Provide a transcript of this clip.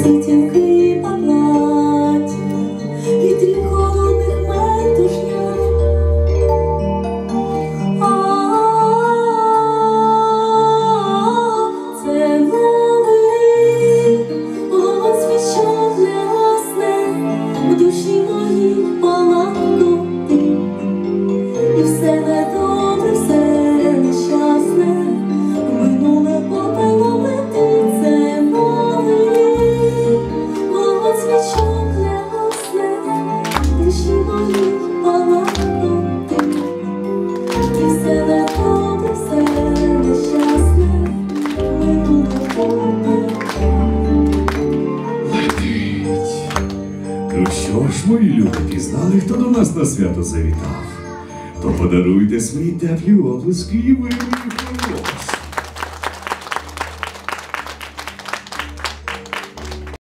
тітінки поплаті, вітрів холодних метушня. Це новий вогонь свічок лясне, в душі моїй палахкотить, і все недобре, все нещасне, минуле попелом летить. Це новий вогонь свічок лясне, в душі моїй палахкотить, і все недобре, все нещасне, минуле попелом. Ну що ж, мої люди, пізнали, хто до нас на свято завітав? То подаруйте свої теплі оплески і ви.